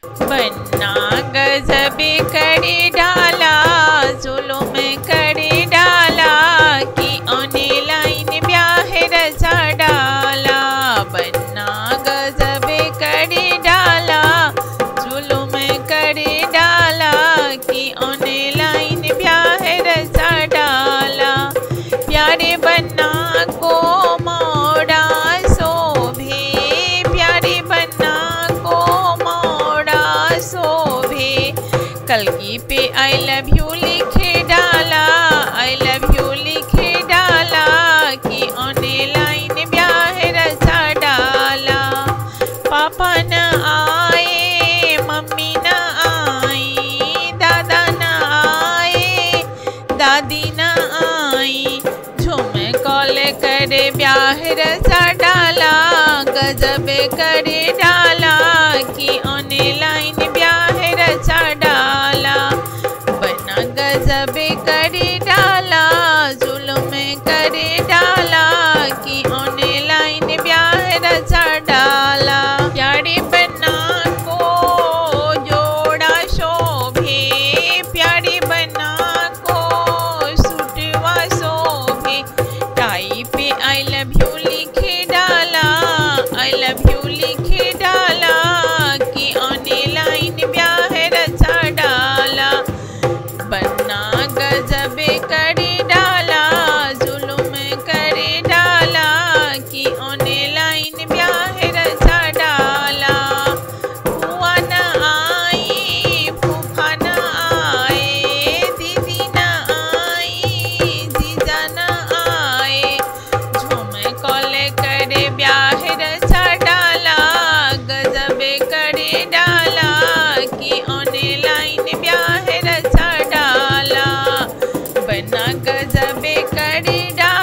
बन्ना गजबे करे डाला, जुलुम करे डाला कि ऑनलाइन ब्याह रचा डाला। बन्ना गजबे करे डाला, जुलुम करे डाला कि ऑनलाइन ब्याह रचा डाला। प्यारे बन्ना को मोड़ा शोभे, प्यारे बन्ना को मोड़ा शोभे। कलगी पे आई लव यू लिखे डाला, आई लव यू लिखे डाला कि ऑनलाइन ब्याह रचा डाला। पापा न आए, मम्मी न आई, दादा न आए, दादी न आई। झूम कॉल करे ब्याह रचा डाला, गजब करे डाला कि ऑनलाइन ब्याह रचा डाला। बन्ना गजब करे डाला, जुल्म करे डाला कि ऑनलाइन ब्याह रचा डाला। प्यारे बन्ना को जोड़ा शोभे, प्यारे बन्ना को सूटवा शोभे। टाई पे आई लव यू लिखे डाला, आई लव यू लिखे डाला कि ऑनलाइन ब्याह रचा डाला। बन्ना गजब करे डाला, जुल्म करे डाला कि ऑनलाइन ब्याह रचा डाला। फूफा न आई, फूफा न आए, दीदी न आई, जीजा न आए। झूम कॉल करे ब्याह रचा डाला, गजब करे डाला कि ऑनलाइन ब्याह रचा डाला। बन्ना गजब करे डाला।